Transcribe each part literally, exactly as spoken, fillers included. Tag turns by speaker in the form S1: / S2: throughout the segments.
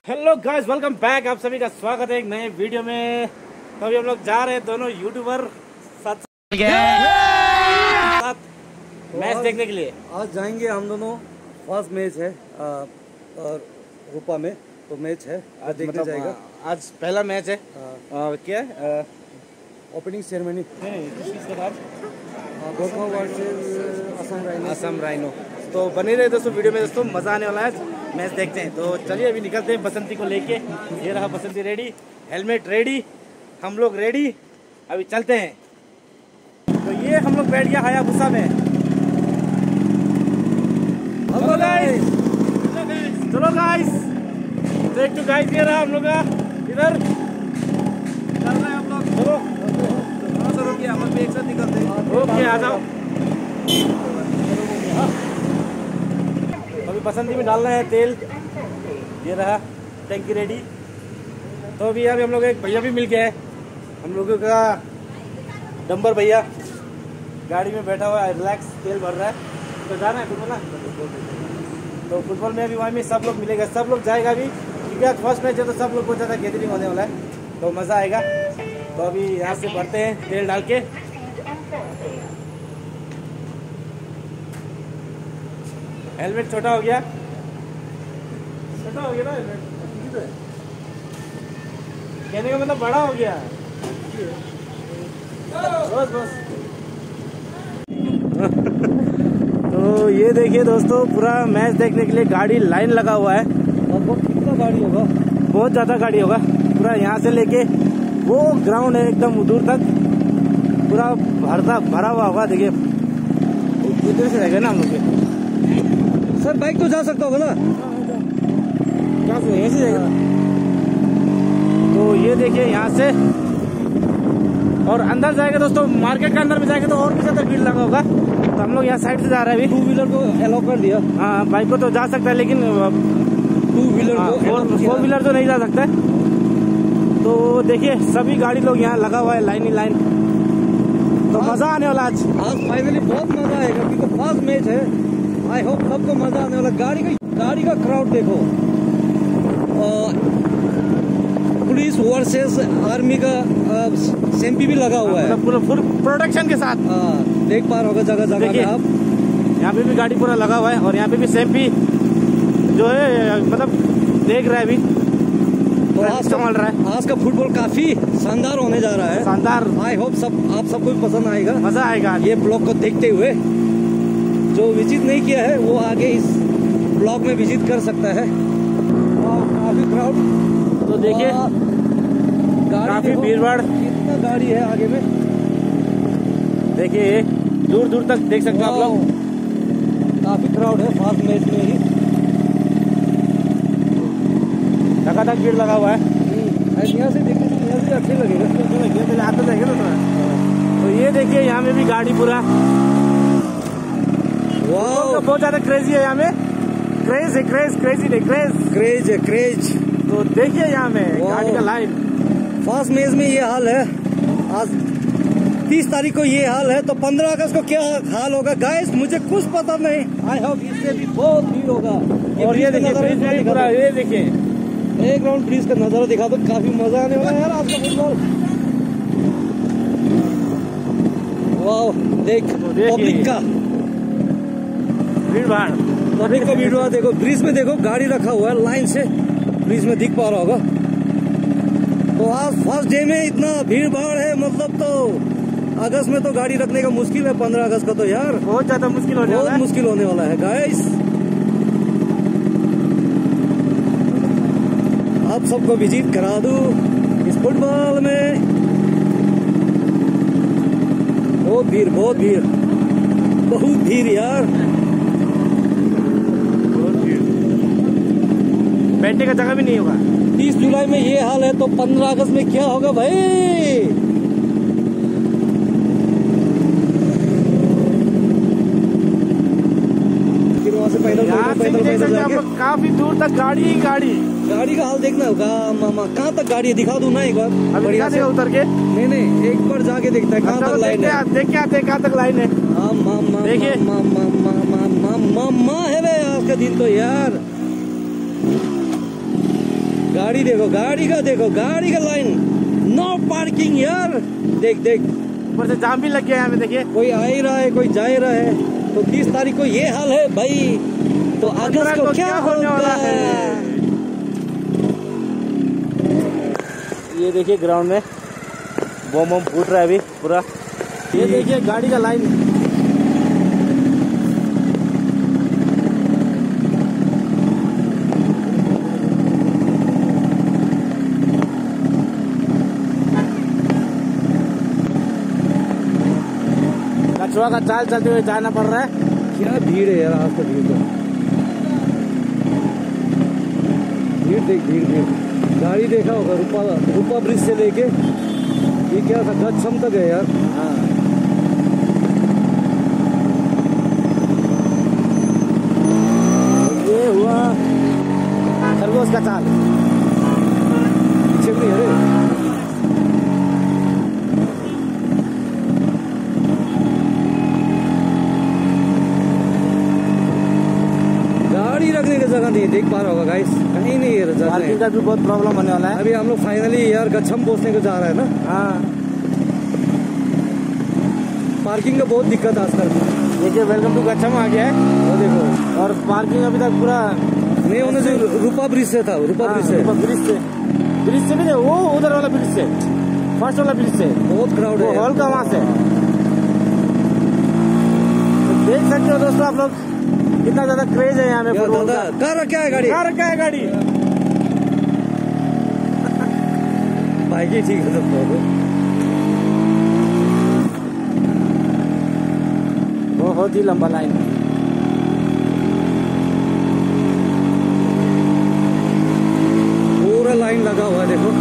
S1: Hello guys, welcome back. आप सभी का स्वागत है एक नए वीडियो में। तो अभी हम लोग जा रहे हैं दोनों यूट्यूबर साथ साथ मैच देखने के लिए।
S2: आज जाएंगे हम दोनों। फर्स्ट मैच है आ, और रूपा में तो मैच है आज देखने मतलब, जाएगा।
S1: आज पहला मैच है। आ, क्या है
S2: ओपनिंग सेरेमनी
S1: असम राइनो। तो बने रहे दोस्तों वीडियो में। दोस्तों मजा आने वाला है, मैच देखते हैं। तो चलिए अभी निकलते हैं बसंती को लेके। ये रहा बसंती रेडी, हेलमेट रेडी, हम लोग रेडी। अभी चलते हैं। तो ये हम लोग बैठ गया हायाबुसा में। हेलो गाइस, चलो गाइस, देख तो गाइस ये रहा हम लोग का इधर चल रहे हैं हम लोग। चलो सर, ओके हम लोग एक साथ निकलते हैं। ओके आ जाओ। अभी बसंती में डालना है तेल। ये रहा टैंकी रेडी। तो अभी अभी हम लोग एक भैया भी मिल गया है, हम लोगों का डंबर भैया गाड़ी में बैठा हुआ है, रिलैक्स तेल भर रहा है। तो जाना है फुटबॉल ना, तो फुटबॉल में अभी वहाँ में सब लोग मिलेगा, सब लोग जाएगा अभी, क्योंकि आज फर्स्ट मैच है तो सब लोग बहुत ज़्यादा गैदरिंग होने वाला है, तो मज़ा आएगा। तो अभी यहाँ से भरते हैं तेल डाल के। हेलमेट छोटा हो गया, छोटा हो गया ना हेलमेट, कहने का मतलब बड़ा हो गया। बस बस। तो ये देखिए दोस्तों, पूरा मैच देखने के लिए गाड़ी लाइन लगा हुआ है।
S2: और कितना गाड़ी होगा?
S1: बहुत ज्यादा गाड़ी होगा। पूरा यहाँ से लेके वो ग्राउंड है एकदम दूर तक, पूरा भरता भरा हुआ होगा। देखिए इधर से रहेगा ना हम लोग।
S2: सर बाइक तो जा सकता होगा ना?
S1: क्या से ऐसे जाएगा? तो ये देखिए यहाँ से, और अंदर जाएगा दोस्तों, मार्केट के अंदर में जाएगा तो और भी ज्यादा भीड़ लगा होगा। तो हम लोग यहाँ साइड से जा रहे हैं। अभी टू व्हीलर को अलाउ कर दिया। हाँ, बाइक को तो जा सकता है, लेकिन
S2: टू व्हीलर को,
S1: फोर व्हीलर तो नहीं जा सकता है। तो देखिए सभी गाड़ी लोग यहाँ लगा हुआ है, लाइन ही लाइन। तो मजा आने वाला आज
S2: आज फाइनली बहुत मजा आएगा, क्योंकि फर्स्ट मैच है। आई होप सबको मजा आने वाला। गाड़ी का गाड़ी का क्राउड देखो, पुलिस वर्सेस आर्मी का सेम्पी भी लगा हुआ है,
S1: पूरा फुल प्रोटेक्शन के साथ।
S2: आ, देख पा रहे होगा जगह जगह पे आप।
S1: यहाँ पे भी गाड़ी पूरा लगा हुआ है, और यहाँ पे भी सेम्पी जो है मतलब देख रहा है अभी,
S2: तो आज
S1: संभाल रहा है।
S2: आज का फुटबॉल काफी शानदार होने जा रहा है,
S1: शानदार।
S2: आई होप सब आप सबको भी पसंद आएगा,
S1: मजा आएगा
S2: ये ब्लॉग को देखते हुए। जो विजिट नहीं किया है वो आगे इस ब्लॉग में विजिट कर सकता है। काफी क्राउड,
S1: तो देखिए काफी भीड़ भाड़,
S2: कितना गाड़ी है आगे में।
S1: देखिए दूर दूर तक देख सकते हैं आप लोग।
S2: काफी क्राउड है फर्स्ट मैच में ही,
S1: लगातार भीड़ लगा हुआ है।
S2: यहाँ से देखने से यहाँ से अच्छे लगेगा,
S1: आता जाएगा ना। तो ये देखिए यहाँ में भी गाड़ी पूरा,
S2: वाह
S1: बहुत ज्यादा क्रेजी है यहाँ में। क्रेज है, क्रेज क्रेजी नहीं क्रेज
S2: क्रेज है, क्रेज।
S1: तो देखिए यहाँ में गाड़ी का लाइन।
S2: फर्स्ट मैच में ये हाल है। आज तीस तारीख को ये हाल है, तो पंद्रह अगस्त को क्या हाल होगा गाइस मुझे कुछ पता नहीं। आई होप इससे भी बहुत भीड़ होगा।
S1: और ये देखिए ब्रिज में पूरा, ये देखिए
S2: एक राउंड ब्रिज का नजारा दिखा दो, काफी मजा आने वाला है यार आज का फुटबॉल। वाह देख पब्लिक का
S1: भीड़ भाड़,
S2: पब्लिक का भीड़ भाड़ देखो। ब्रिज में देखो गाड़ी रखा हुआ है लाइन से, ब्रिज में दिख पा रहा होगा। तो आज फर्स्ट डे में इतना भीड़ भाड़ है, मतलब तो अगस्त में तो गाड़ी रखने का मुश्किल है। पंद्रह अगस्त का तो यार
S1: बहुत ज्यादा मुश्किल होने वाला है,
S2: बहुत मुश्किल होने वाला है गाइस। आप सबको विजिट करा दूं इस फुटबॉल में। बहुत भीड़, बहुत भीड़, बहुत भीड़ यार।
S1: बैठने का जगह भी नहीं होगा।
S2: तीस जुलाई में ये हाल है, तो पंद्रह अगस्त में क्या होगा भाई? फिर वहाँ से पैदल पैदल पैदल जाके
S1: काफी दूर तक गाड़ी ही गाड़ी।
S2: गाड़ी का हाल देखना होगा मामा, कहाँ तक गाड़ी है दिखा दूं ना एक बार।
S1: अभी दिखा देगा उतर के?
S2: नहीं नहीं, एक बार जाके देखता है कहाँ तक लाइन है।
S1: देख के आते कहाँ तक लाइन है।
S2: देखिए मामा है आज का दिन तो यार। गाड़ी देखो, गाड़ी का देखो, गाड़ी का लाइन, नो पार्किंग यार। देख देख,
S1: ऊपर से जाम भी लग गया है हमें, देखिए
S2: कोई आ ही रहा है, कोई जा ही रहा है। तो तीस तारीख को ये हाल है भाई, तो अगस्त को क्या होने वाला है?
S1: ये देखिए ग्राउंड में बम बम फूट रहा है अभी पूरा। ये देखिए गाड़ी का लाइन, कछुआ का चाल चलते हुए जाना पड़ रहा है।
S2: क्या भीड़ है यार आज तो, भीड़ तो भीड़ देख, भीड़ भीड़। गाड़ी देखा होगा, रूपा रूपा ब्रिज से लेके ये क्या था, गच्छम तक है यार।
S1: हाँ, ये हुआ खरगोश का चाल।
S2: पीछे भी नहीं है। गाड़ी रखने की जगह नहीं, देख पा रहा होगा गाइस, कहीं नहीं है जगह।
S1: पार्किंग का भी बहुत प्रॉब्लम होने वाला है।
S2: अभी हम लोग फाइनली यार गच्छम पहुंचने को जा रहा है ना।
S1: हाँ,
S2: पार्किंग का बहुत दिक्कत आजकल।
S1: देखिए वेलकम टू गच्छम आ गया है,
S2: वो देखो।
S1: और पार्किंग अभी तक पूरा
S2: नहीं होने से, रूपा ब्रिज से था, रूपा ब्रिज से,
S1: ब्रिज से ब्रिज से भी नहीं, वो उधर वाला ब्रिज से, फर्स्ट वाला ब्रिज से
S2: बहुत क्राउड है
S1: हॉल का, वहां से। तो देख सकते हो दोस्तों आप लोग, कितना ज्यादा क्रेज है यहाँ में फुटबॉल का।
S2: कहाँ रखा है गाड़ी?
S1: कहाँ रखा है गाड़ी?
S2: बाइक ही ठीक है सब।
S1: बहुत ही लंबा लाइन,
S2: पूरा लाइन लगा हुआ है देखो।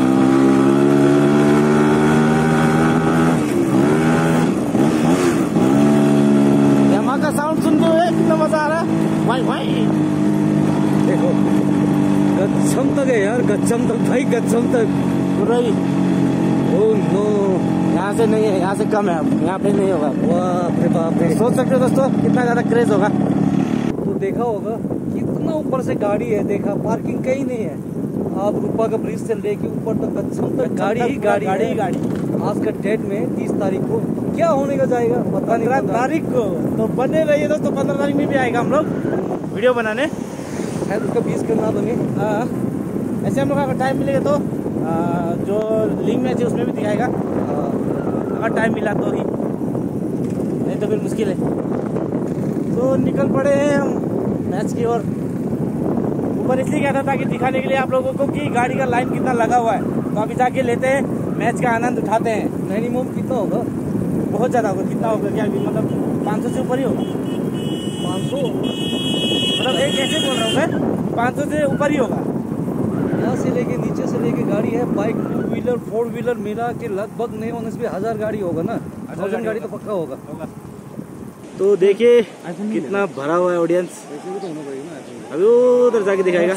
S1: यामा का साउंड सुनते हुए कितना मजा आ रहा है। भाई भाई
S2: देखो, गच्छम तक है यार, गच्छम तक भाई, गच्छम तक
S1: पूरा ही।
S2: ओह नो,
S1: यहाँ से नहीं है, यहाँ से कम है, अब यहाँ पे नहीं होगा।
S2: बाप रे बाप रे।
S1: सोच सकते हो दोस्तों कितना ज्यादा क्रेज होगा।
S2: तो देखा होगा कितना ऊपर से गाड़ी है, देखा पार्किंग कहीं नहीं है। आप रूपा का ब्रिज से लेके ऊपर तक गच्छम तक गाड़ी ही गाड़ी,
S1: गाड़ी ही गाड़ी।
S2: आज का डेट में तीस तारीख को तो क्या होने का जाएगा पता नहीं।
S1: पंद्रह तारीख को तो बने रहिए दोस्तों, पंद्रह तारीख में भी आएगा हम लोग वीडियो बनाने।
S2: शायद उसका बीस करना बने।
S1: हाँ, ऐसे हम लोग अगर टाइम मिलेगा तो आ, जो लिंक मैच है उसमें भी दिखाएगा, अगर टाइम मिला तो ही, नहीं तो फिर मुश्किल है। तो निकल पड़े हैं हम मैच की ओर। ऊपर इसलिए गया था ताकि दिखाने के लिए आप लोगों को कि गाड़ी का लाइन कितना लगा हुआ है। तो अभी जाके लेते हैं, मैच का आनंद उठाते हैं।
S2: मिनिमम कितना होगा?
S1: बहुत ज़्यादा होगा। कितना होगा क्या, मतलब पाँच सौ से ऊपर ही होगा।
S2: पाँच सौ
S1: मतलब एक ऐसे बोल रहा हूँ मैं, पाँच सौ से ऊपर ही होगा।
S2: यहाँ से लेके नीचे से लेके गाड़ी है, bike, two wheeler, four wheeler मिला के लगभग नहीं होने से भी हजार गाड़ी होगा ना, थाउजेंड गाड़ी तो पक्का होगा।
S1: तो देखिए कितना भरा हुआ है ऑडियंस। अभी उधर जाके दिखाएगा।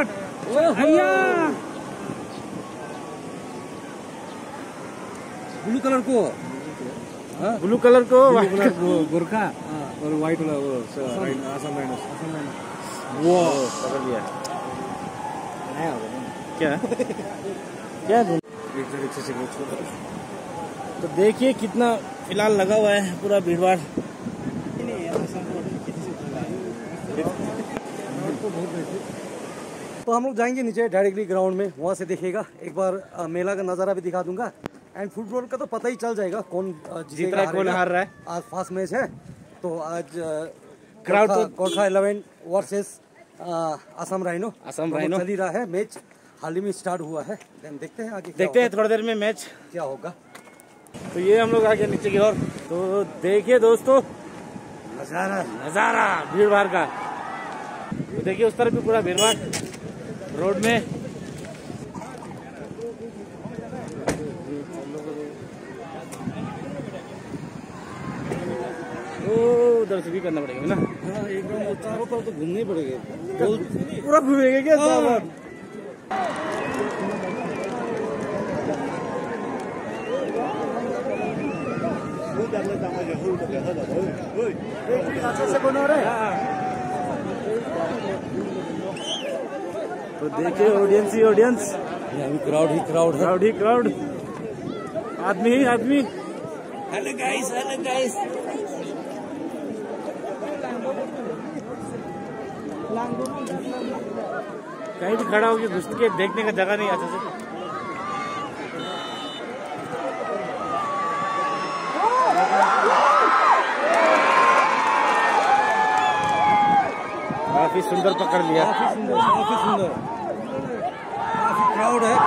S2: ब्लू कलर को,
S1: ब्लू कलर को
S2: गोरखा और व्हाइट वाला वो आसाम राइनोस।
S1: वो पकड़ लिया क्या क्या तो देखिए कितना फिलहाल लगा हुआ है पूरा भीड़ भाड़।
S2: तो हम लोग जाएंगे नीचे डायरेक्टली ग्राउंड में, वहाँ से देखेगा एक बार आ, मेला का नज़ारा भी दिखा दूंगा। एंड फुटबॉल का तो पता ही चल जाएगा कौन
S1: जीत रहा है, कौन हार रहा है।
S2: आज फर्स्ट मैच है, तो आज
S1: क्राउड तो
S2: Gorkha eleven versus Assam Rhino,
S1: Assam Rhino
S2: चल ही रहा है। मैच हाल ही में स्टार्ट हुआ है, देन देखते हैं आगे
S1: देखते हैं थोड़ी देर में मैच
S2: क्या होगा।
S1: तो ये हम लोग आ गए नीचे की ओर। तो देखिए दोस्तों
S2: नजारा
S1: नजारा भीड़ भाड़ का। तो देखिए उस तरफ भी पूरा भीड़ भाड़ रोड में। ओ उधर से भी करना पड़ेगा ना।
S2: हाँ, एकदम चारों तरफ तो घूमने पड़ेगा,
S1: पूरा घूमेगा क्या सामान। से बनो रे। तो देखिए ऑडियंस ही ऑडियंस,
S2: अभी क्राउड ही क्राउड है।
S1: क्राउड ही क्राउड, आदमी ही आदमी। Hello guys, hello guys. कहीं भी खड़ा होगी घुस के देखने का जगह नहीं अच्छा से। काफी सुंदर पकड़ लिया,
S2: काफी सुंदर, काफी सुंदर, काफी क्राउड है।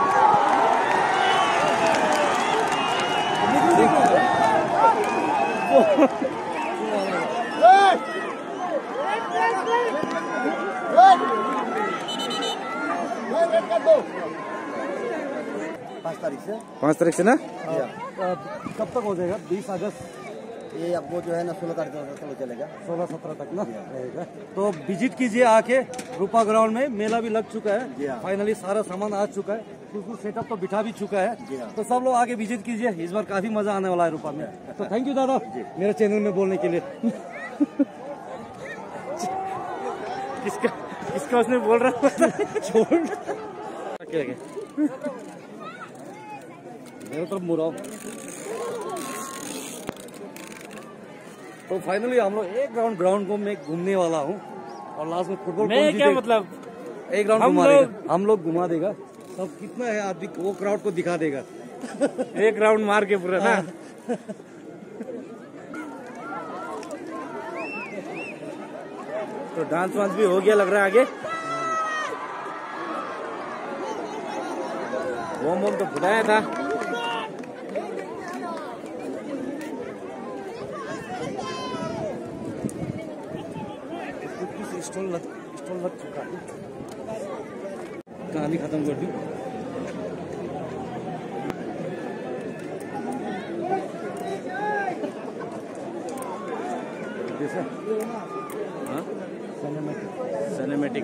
S2: पाँच तारीख से
S1: पाँच तारीख से ना,
S2: कब तक हो जाएगा? बीस अगस्त
S3: ये अब वो जो है ना सोलह तारीख तक चलेगा,
S2: सोलह सत्रह तक ना रहेगा। तो विजिट कीजिए आके, रूपा ग्राउंड में मेला भी लग चुका है, फाइनली सारा सामान आ चुका है, कुछ सेटअप तो बिठा भी चुका है। तो सब लोग आके विजिट कीजिए, इस बार काफी मजा आने वाला है रूपा में। तो थैंक यू दादा मेरे चैनल में बोलने के लिए।
S1: किसका किसका उसने बोल रहा था छोड़
S2: मेरे तरफ मुराव। तो फाइनली हम लोग एक राउंड ग्राउंड को मैं घूमने वाला हूँ और लास्ट में फुटबॉल
S1: मैं क्या मतलब
S2: एक राउंड
S1: हम
S2: घुमा
S1: लोग
S2: देगा, हम लोग घुमा देगा। सब कितना है आदमी वो क्राउड को दिखा देगा।
S1: एक राउंड मार के पूरा ना। तो डांस वांस भी हो गया लग रहा है आगे। वोम वोम तो फुटाया था।
S2: स्टॉल लग स्टॉल लग चुका है, कहानी खत्म कर दी।
S1: सिनेमेटिक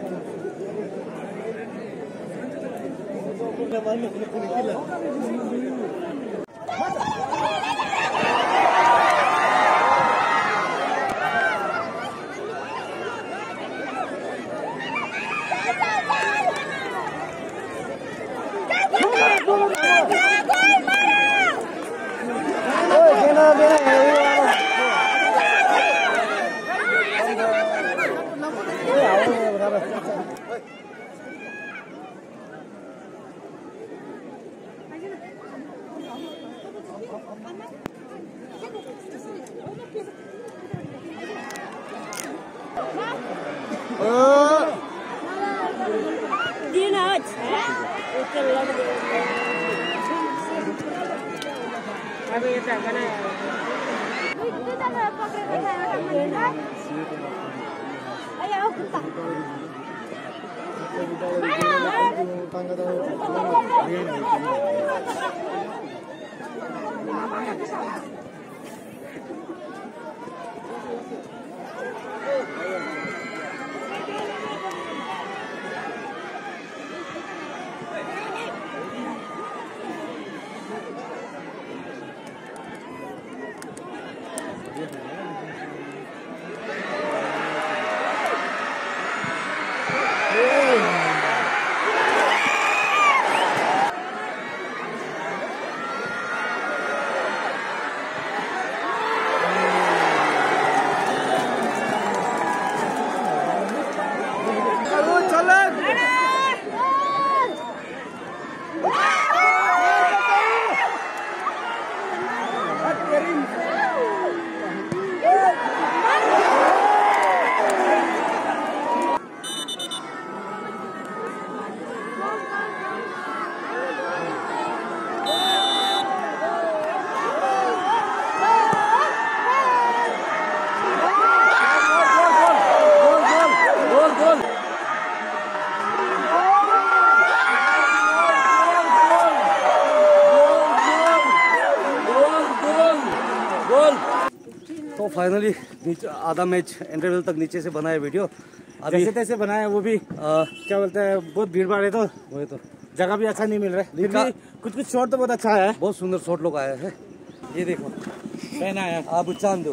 S2: तो फाइनली नीचे आधा मैच इंटरवल तक नीचे से बनाया वीडियो।
S1: अभी जैसे तैसे बनाया, वो भी आ, क्या बोलते हैं, बहुत भीड़ भाड़ है तो
S2: वही तो
S1: जगह भी अच्छा नहीं मिल रहा है। कुछ कुछ शॉट तो बहुत अच्छा है,
S2: बहुत सुंदर शॉट लोग आए हैं। ये देखो
S1: पहना है
S2: आप चांदो,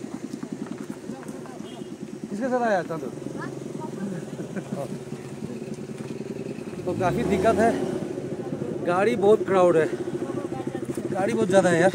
S2: किसके साथ आया चांदो? तो काफ़ी दिक्कत है, गाड़ी बहुत क्राउड है, गाड़ी बहुत ज़्यादा है यार।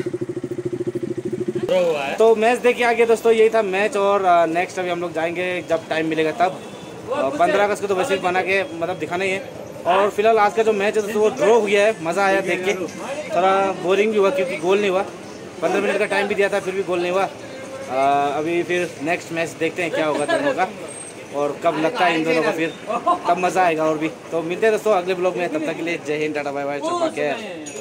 S1: तो मैच देख के आ गया दोस्तों, यही था मैच। और नेक्स्ट अभी हम लोग जाएंगे जब टाइम मिलेगा तब। पंद्रह अगस्त को तो वैसे बना के मतलब दिखाना ही है। और फिलहाल आज का जो मैच है दोस्तों वो ड्रॉ हो गया है। मज़ा आया देख के, थोड़ा बोरिंग भी हुआ क्योंकि गोल नहीं हुआ। पंद्रह मिनट का टाइम भी दिया था फिर भी गोल नहीं हुआ। आ, अभी फिर नेक्स्ट मैच देखते हैं क्या होगा दोनों का और कब लगता है इन दोनों का, फिर तब मज़ा आएगा और भी। तो मिलते हैं दोस्तों अगले ब्लॉग में, तब तक के लिए जय हिंद, टाटा बाय बाय, चुप के।